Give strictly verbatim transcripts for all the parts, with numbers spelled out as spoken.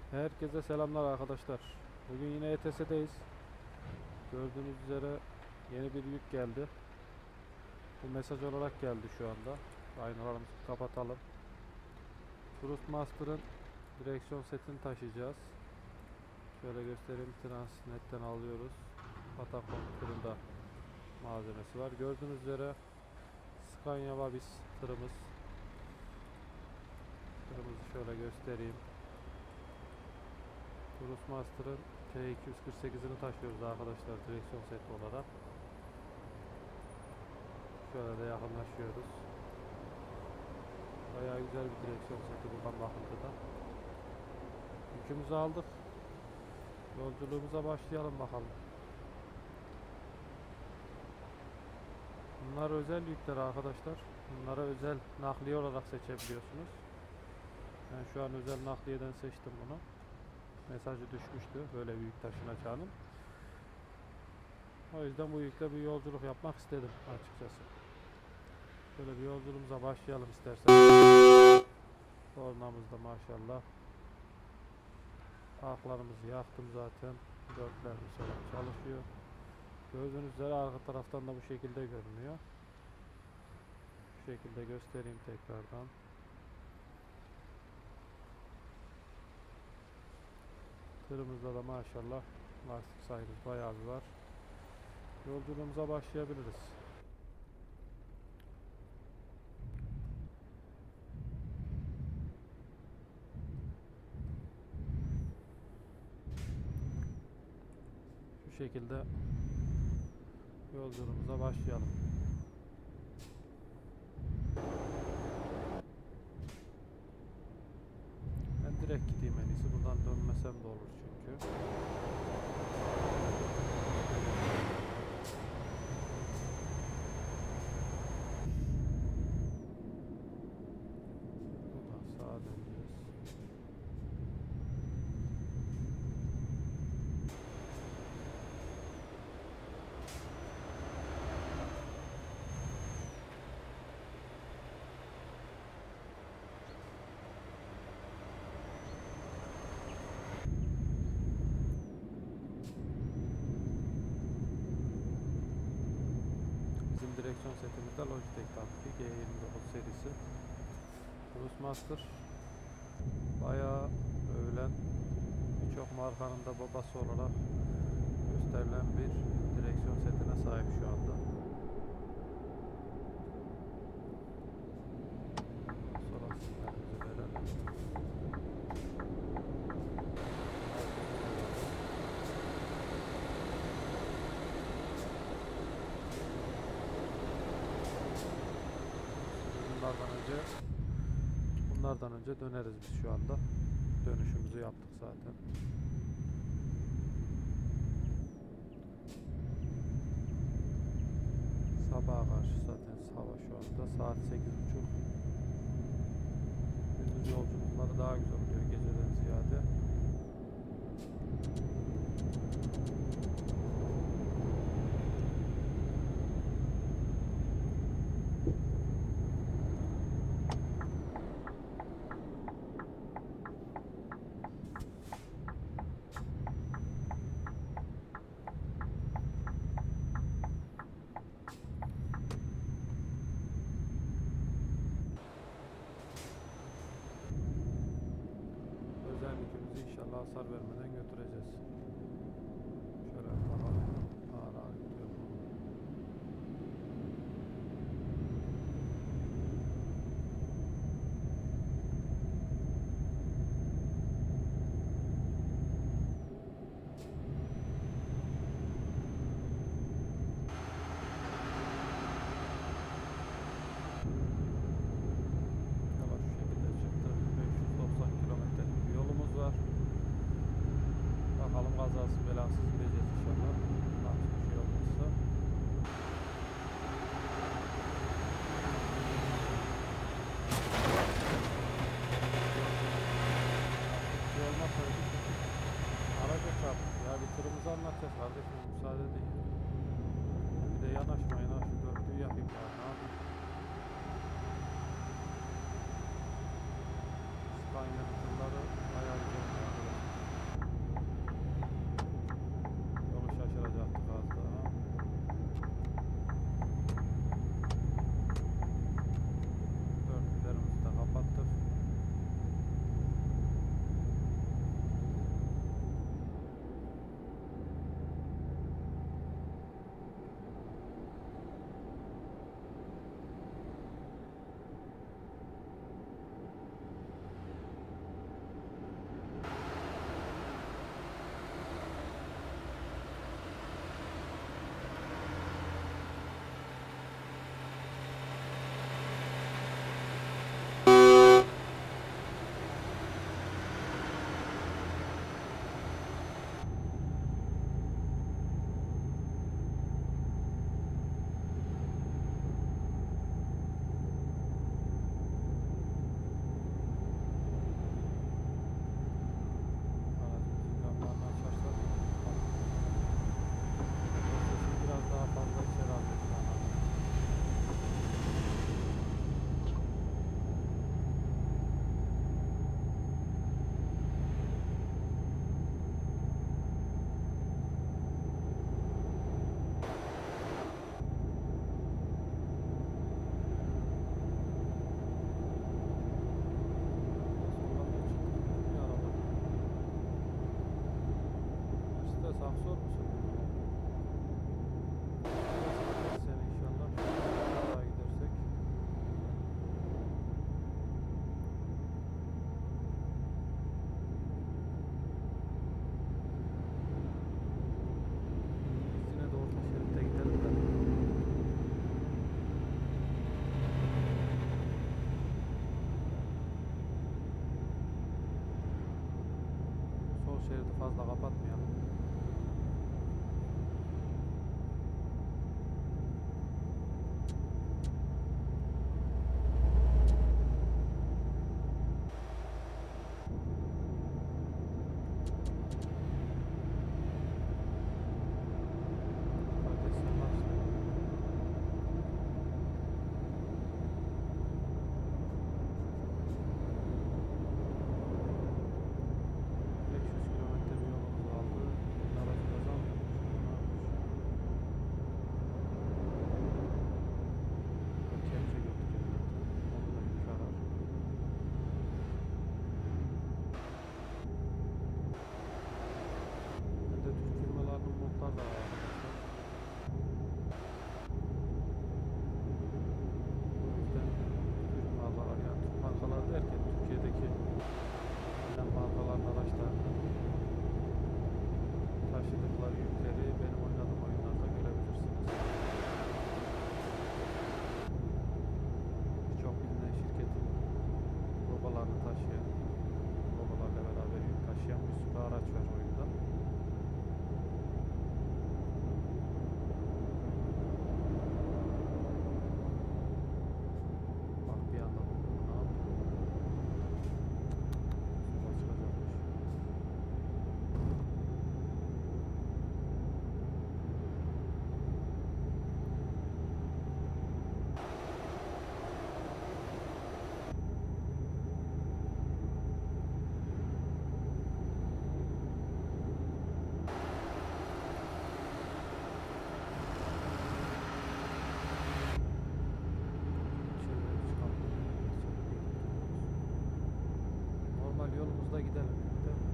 Herkese selamlar arkadaşlar. Bugün yine E T S'deyiz. Gördüğünüz üzere yeni bir yük geldi. Bu mesaj olarak geldi şu anda. Aynalarımızı kapatalım. Cruisemaster'ın direksiyon setini taşıyacağız. Şöyle göstereyim. Transnet'ten alıyoruz. Patapon tırında malzemesi var. Gördüğünüz üzere Scania Vabis tırımız. Tırımızı şöyle göstereyim. Cruisemaster'ın T iki yüz kırk sekizini taşıyoruz arkadaşlar direksiyon seti olarak. Şöyle de yakınlaşıyoruz. Bayağı güzel bir direksiyon seti buradan bakıntıda. Yükümüzü aldık. Yolculuğumuza başlayalım bakalım. Bunlar özel yükler arkadaşlar. Bunlara özel nakliye olarak seçebiliyorsunuz. Ben şu an özel nakliyeden seçtim bunu. Mesajı düşmüştü böyle bir yük taşınacağının. O yüzden bu yükle bir yolculuk yapmak istedim açıkçası. Şöyle bir yolculuğumuza başlayalım isterseniz. Kornamız da maşallah. Parklarımızı yaktım zaten. Dörtlerimiz çalışıyor. Gördüğünüz üzere arka taraftan da bu şekilde görünüyor. Bu şekilde göstereyim tekrardan. Tırımızda da maşallah lastik sayımız bayağı bir var. Yolculuğumuza başlayabiliriz. Şu şekilde yolculuğumuza başlayalım. Ben direkt gideyim en iyisi. Buradan dönmesem de olur çünkü. Buradan sağa döneceğiz. Bizim direksiyon setimizde Logitech tabii ki G yirmi dokuz serisi. Cruisemaster bayağı övülen, birçok markanın da babası olarak gösterilen bir direksiyon setine sahip şu anda. Sonra sinyalimizi verelim. Bunlardan önce bunlardan önce döneriz biz şu anda. Dönüşümüzü yaptık zaten. Sabaha karşı zaten hava şu anda saat sekiz buçuk. Gündüz yolculukları daha güzel oluyor geceden ziyade. Özellikimizi inşallah hasar vermeden götüreceğiz. Şöyle bakalım. Ağır ağır gidiyor. Yavaş şu şekilde çıktı. beş yüz doksan kilometrelik bir yolumuz var. Bakalım kazasız belasız gideceğiz inşallah. Nasıl bir şey olmazsa. Bir şey olmazsa araca çarptık ya. Bir tırımızı anlatacağız kardeşim. Müsaade değil. Bir de yanaşmayın ha. Şu dörtlüğü yapayım ya. Ne yapayım? Scania'nın tırları bayağı güzel. Doktor musun? Sen inşallah daha gidersek. Biz yine de orta şeritte gidelim de. Sol şeridi fazla kapatmayalım. Kardeşim başla. beş yüz kilometre bir yolumuz kaldı. Aracı kazanmıyormuş. Kepçe götürüyor zaten. Onu da bir karar. Ben de Türk firmalarının modlar da var arkadaşlar. O yüzden Türk markalar, yani Türk markalar derken Türkiye'deki bilinen markaların araçlarını taşıdıkları yükleri benim oynadığım oyunlarda görebilirsiniz. Birçok bilinen şirketin logolarını taşıyan, logolarla beraber yük taşıyan bir sürü araç var oyunda. Bak bir anda durdum, ne yaptım? Sola çıkacakmış. İçeriden çıkalım. Normal yolumuzda gidelim, değil mi?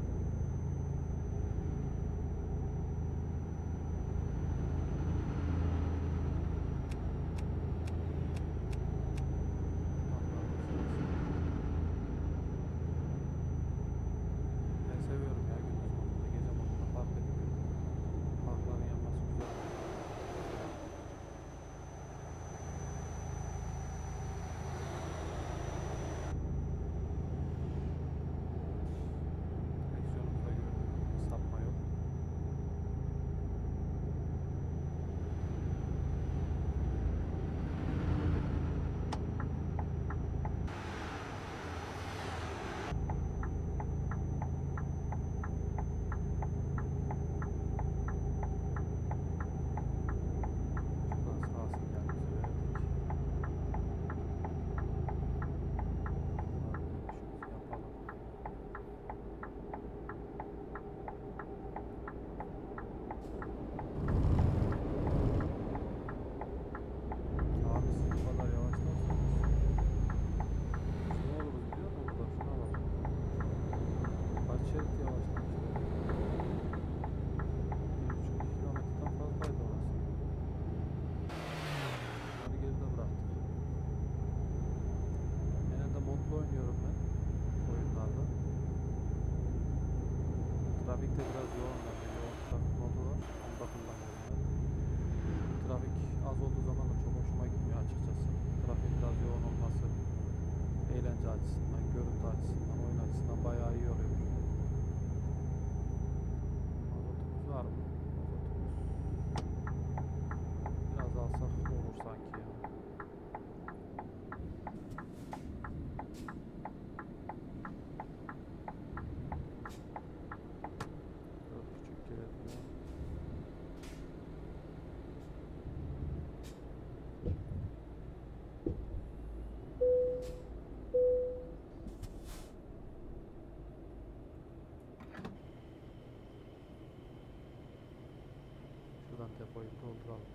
Ben seviyorum ya gündüz modunda, gece modunda fark etmiyor. Parkların yanması güzel. Direksiyonumuzda gördüğünüz sapma yok. Şuradan sağ sinyalimizi verdik. Buradan dönüşümüzü yapalım. Abi siz bu kadar yavaşlarsanız biz ne oluruz biliyor musun burada? Şuna bak. Kaç şerit yavaşlamışlar. bir buçuk iki kilometreden fazlaydı orası. Bunları geride bıraktık. Genelde modlu oynuyorum ben oyunlarda. Trafikte biraz yoğun var. Bir yoğun trafik modu var. Onu da kullanıyorum ben. Trafik az olduğu zaman da çok hoşuma gitmiyor açıkçası. Trafiğin biraz yoğun olması eğlence açısından, görüntü açısından, oyun açısından bayağı iyi oluyor. Mazotumuz var mı? Mazotumuz biraz alsak olur sanki ya. Dört buçuk gerekiyor. Şuradan depoyu dolduralım.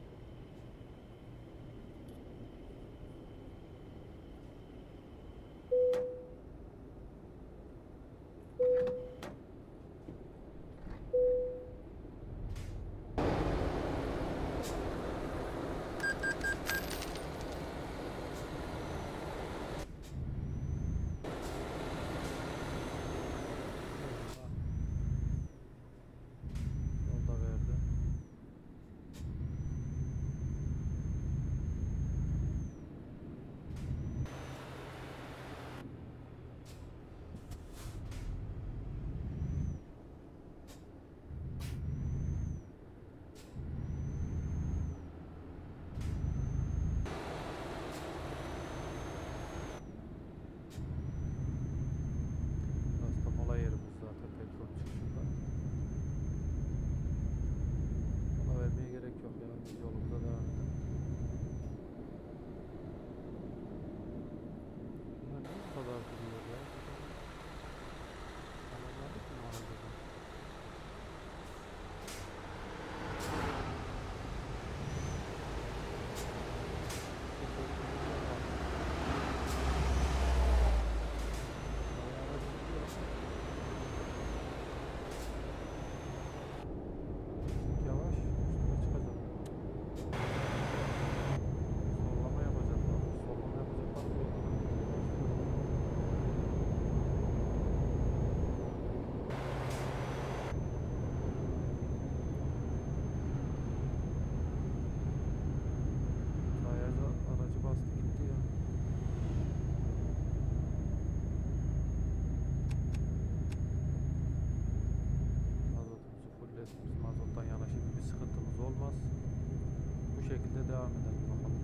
olmaz. Bu şekilde devam edelim bakalım.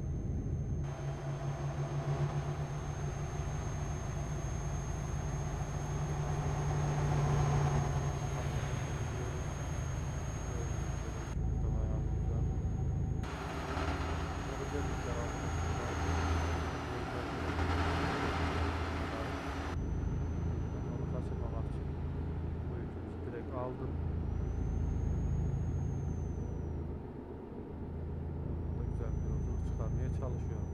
Burada bayağı güzel. Özellikler arkadaşlar. Onu kaçırmamak için bu yükümüzü direkt aldım. Burada güzel bir yolculuk çıkarmaya çalışıyorum.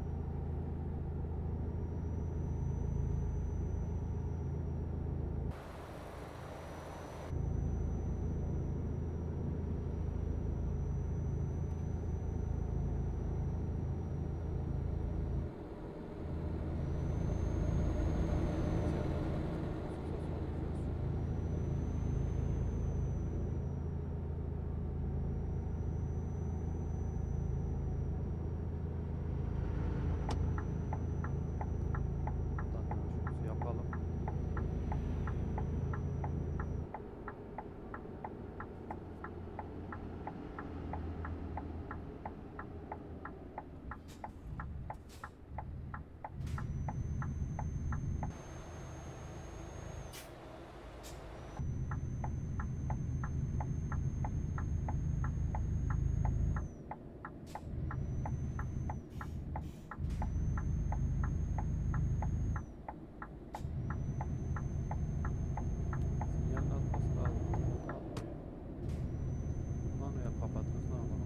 Yapalım. Sinyalin atması lazım. Atmıyor. Manuel kapattınız, ne yapalım?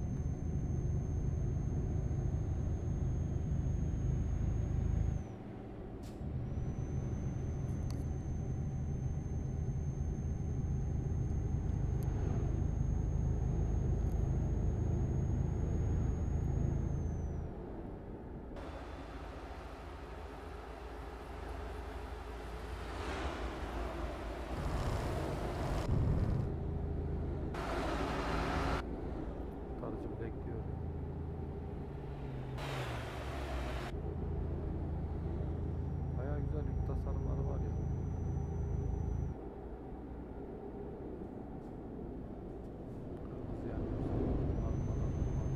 Kurtarıcı bekliyor. Bayağı güzel yük tasarımları var ya. Kırmızı yanıyor. Arkadan duman.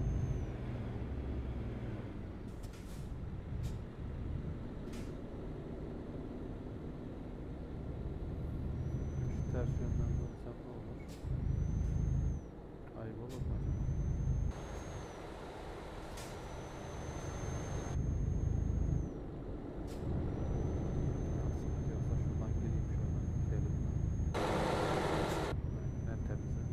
Şu ters yönden dönsem ne olur? Ayıp olur mu acaba? Sıkıntı yoksa şuradan gireyim şöyle. Elimden. En temizi.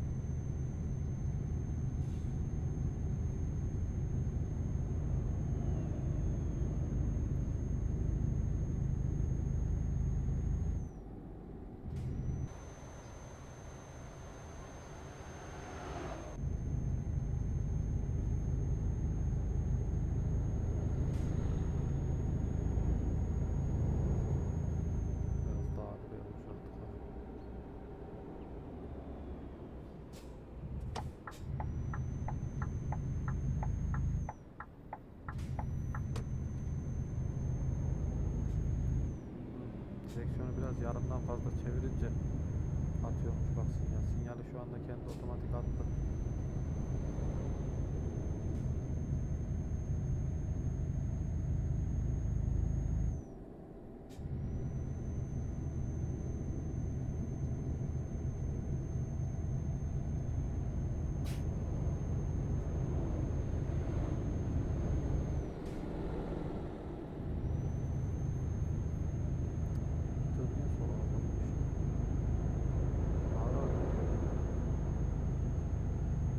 Biraz daha buraya uçurttuk. Direksiyonu biraz yarımdan fazla çevirince atıyormuş bak sinyal. Sinyali şu anda kendi otomatik attı. Tır niye sola bakmış? Ağır ağır.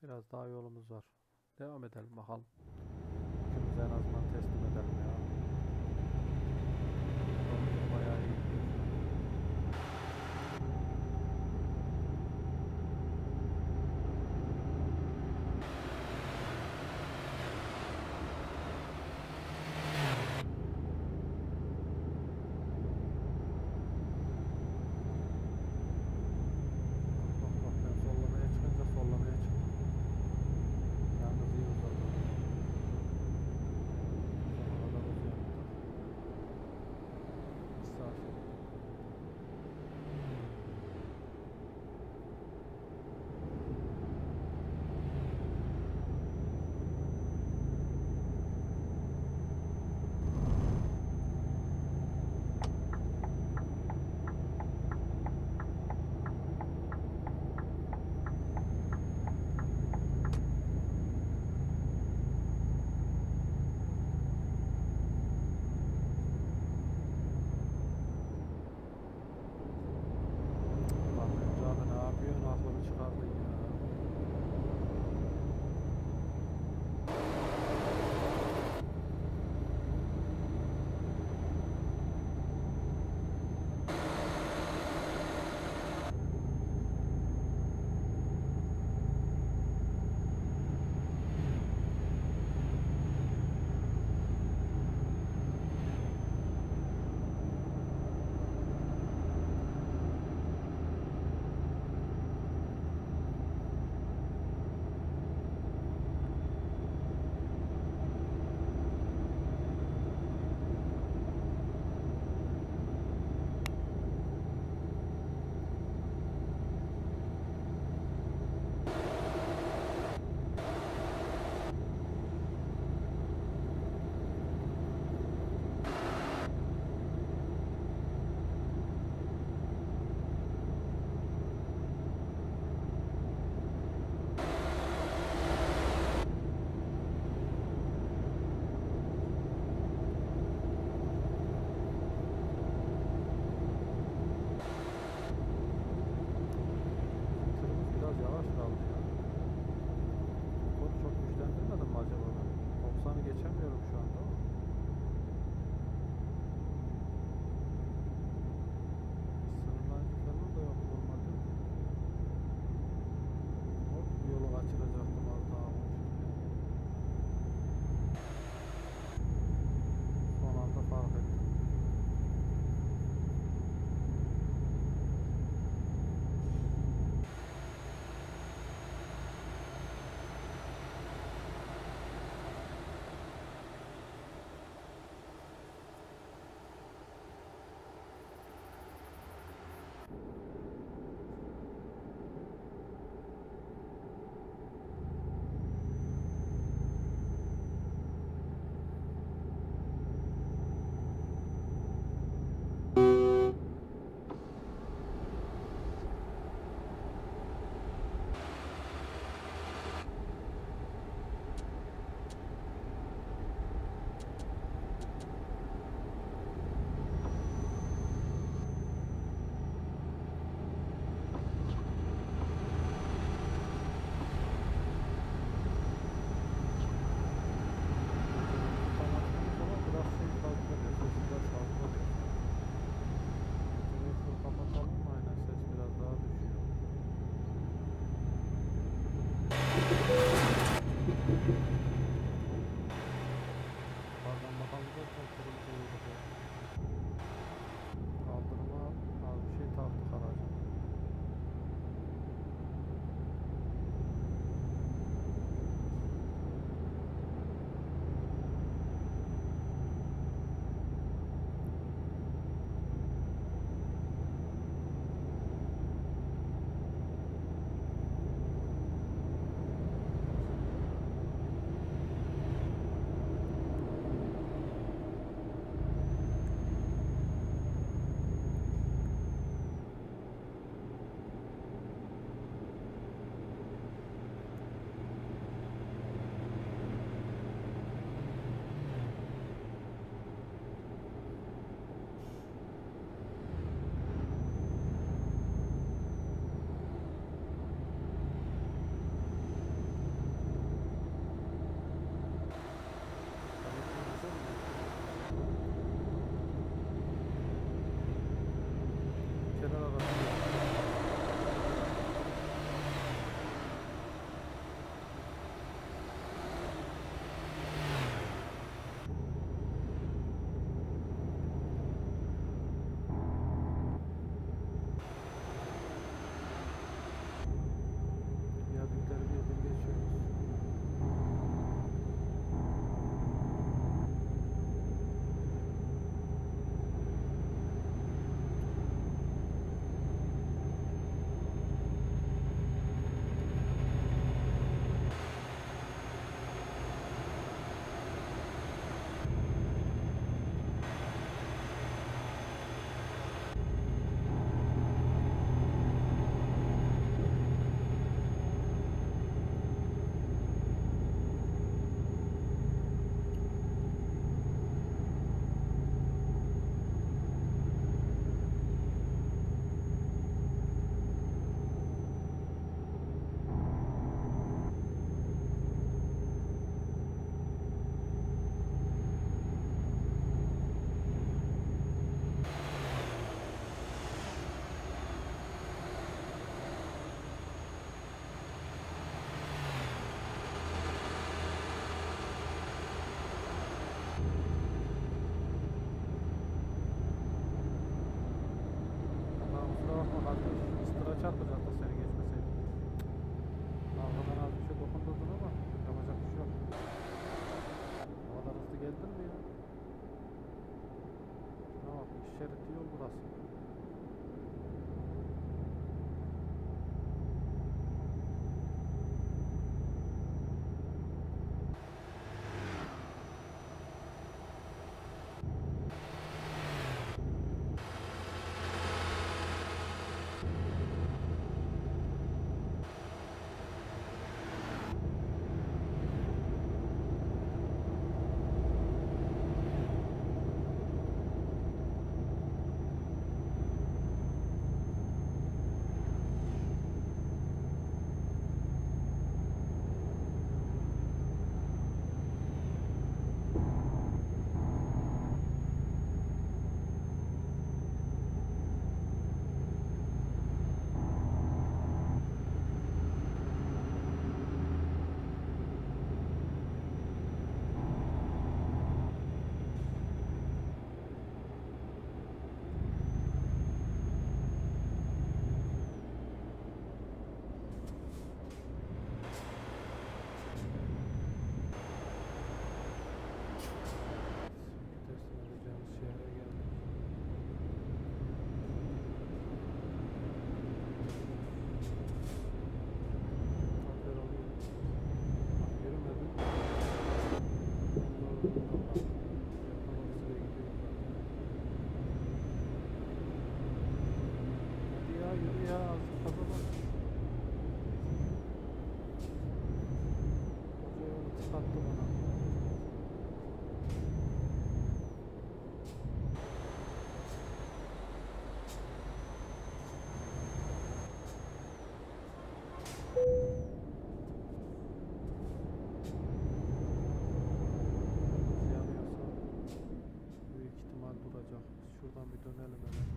Biraz daha yolumuz var. Devam edelim bakalım. Yükümüzü en azından teslim edelim ya. Yolumuz bayağı iyi gidiyor. Bak bak ben sollamaya çıkınca sollamaya çıktım. Yalnız iyi uzadı. Sonuna kadar uzayamayacak. Biz sağ şeride. Lan Emre abi ne yapıyorsun? Aklımı çıkardın ya. Tırımız biraz yavaş kaldı ya. Motoru çok güçlendirmedim mi acaba ben? doksanı geçemiyorum şu anda ama. Sınırlayıcı falan da yok normalde. Hop yolu kaçıracaktım az daha olmuştu. Son anda fark ettim. Tamam, biraz şey fazla oluyor, sesi biraz fazla oluyor. Telefonu kapatalım mı? Aynen ses biraz daha düşüyor. Pardon bakalım da kırmızı yolda ya. Kaldırıma az bir şey taktık araca. sattı bana. Yanıyorsa büyük ihtimal duracak. Biz şuradan bir dönelim hemen.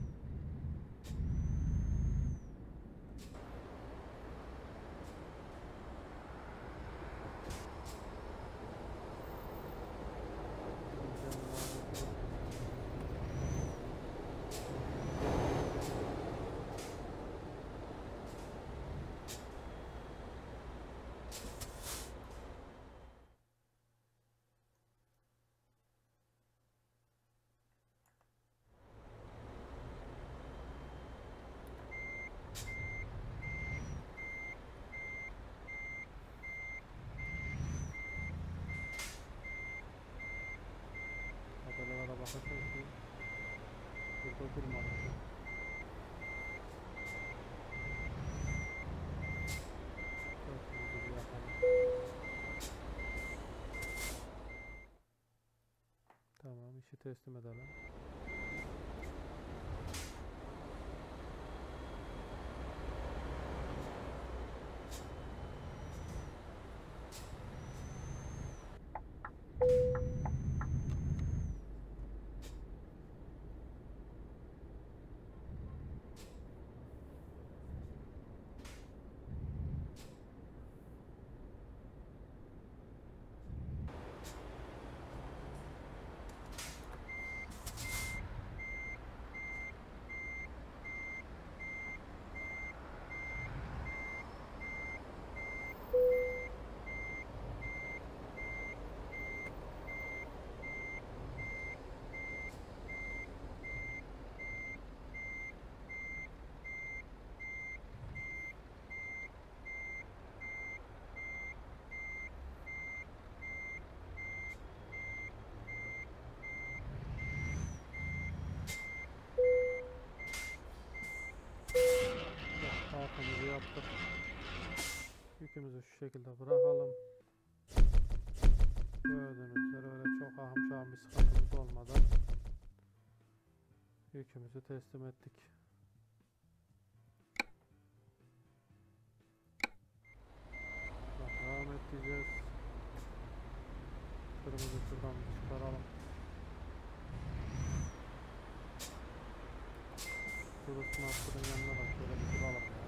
Tabelalara bakacağız ki burada durmadı. Dörtümüzü bir yapalım. Tamam, işi teslim edelim. Halkamızı yaptık. Yükümüzü şu şekilde bırakalım. Gördüğünüz üzere öyle çok ahım şahım bir sıkıntımız olmadan yükümüzü teslim ettik. Bak, devam edeceğiz. Kırmızı şuradan bir çıkaralım. Cruise Master'ın yanına bak, şöyle bir duralım ya.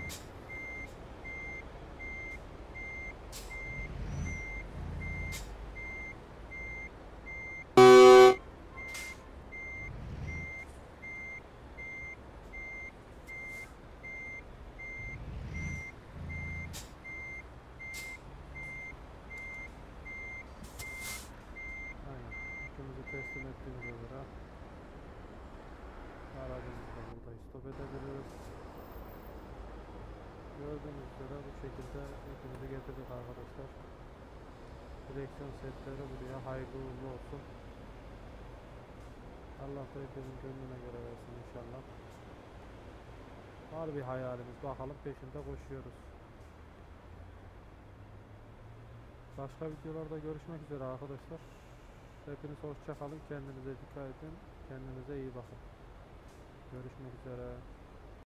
Aynen. Yükümüzü teslim ettiğimize göre aracımızı da burada stop edebiliriz. Gördüğünüz üzere bu şekilde yükümüzü getirdik arkadaşlar. Direksiyon setleri buraya, hayırlı uğurlu olsun. Allah da hepimizin gönlüne göre versin inşallah. Var bir hayalimiz, bakalım peşinde koşuyoruz. Başka videolarda görüşmek üzere arkadaşlar. Hepiniz hoşça kalın, kendinize dikkat edin, kendinize iyi bakın. Görüşmek üzere.